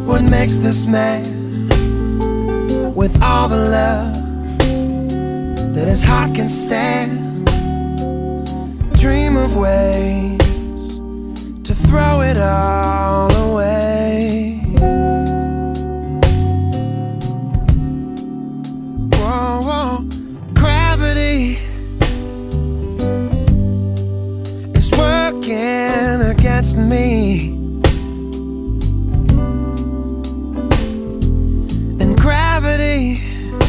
What makes this man, with all the love that his heart can stand, dream of ways to throw it all away? Whoa, whoa. Gravity is working against me, and gravity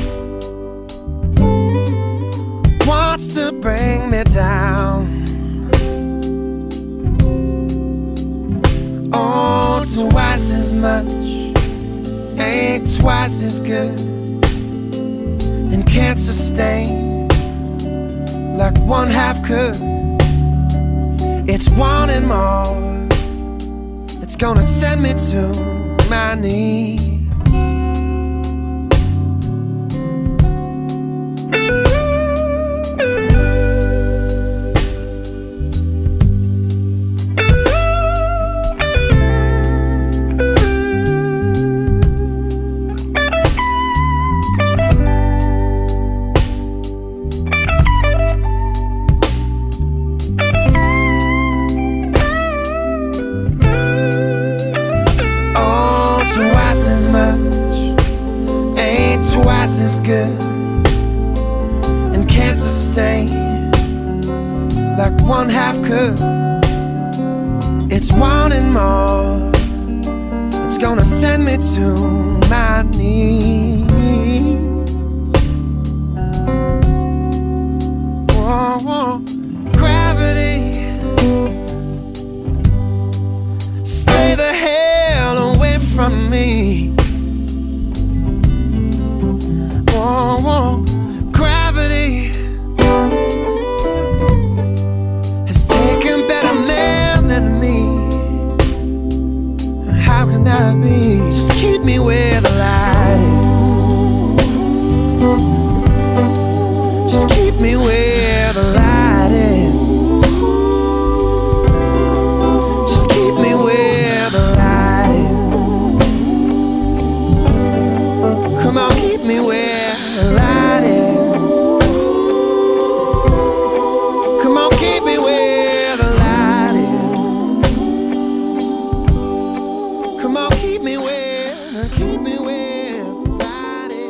wants to bring me down. Oh, twice as much ain't twice as good, and can't sustain like one half could. It's wanting more, it's gonna send me to my knees. Twice as much ain't twice as good, and can't sustain like one half could. It's wanting more, it's gonna send me to my knees. Whoa, whoa. Gravity, stay the hell away from me. Whoa, whoa. Gravity has taken better men than me. How can that be? Just keep me where the light is. Just keep me where the light is. Just keep me where the light is. Come on, keep me where the light is. Come on, keep me where the light is. Come on, keep me where the light is.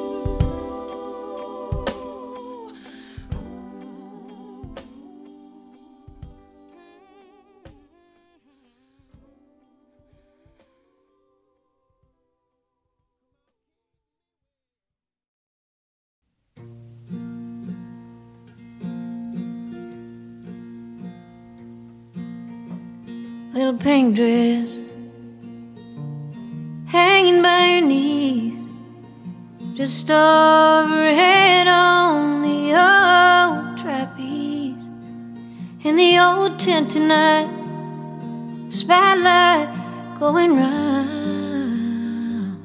Little pink dress hanging by your knees, just overhead on the old trapeze. In the old tent tonight, spotlight going round.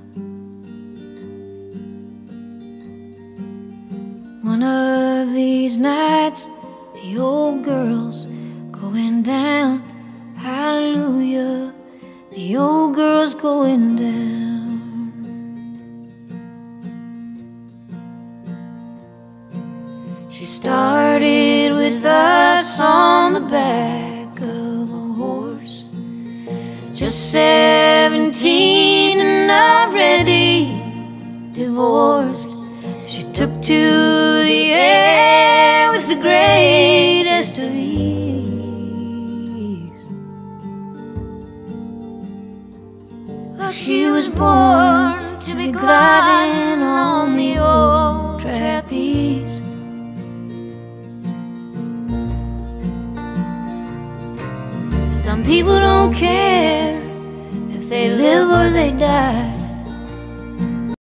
One of these nights, the old girl's going down. Hallelujah, the old girl's going down. She started with us on the back of a horse, just 17 and already divorced. She took to the air with the greatest of ease. She was born to be gliding on the old trapeze. Some people don't care if they live or they die.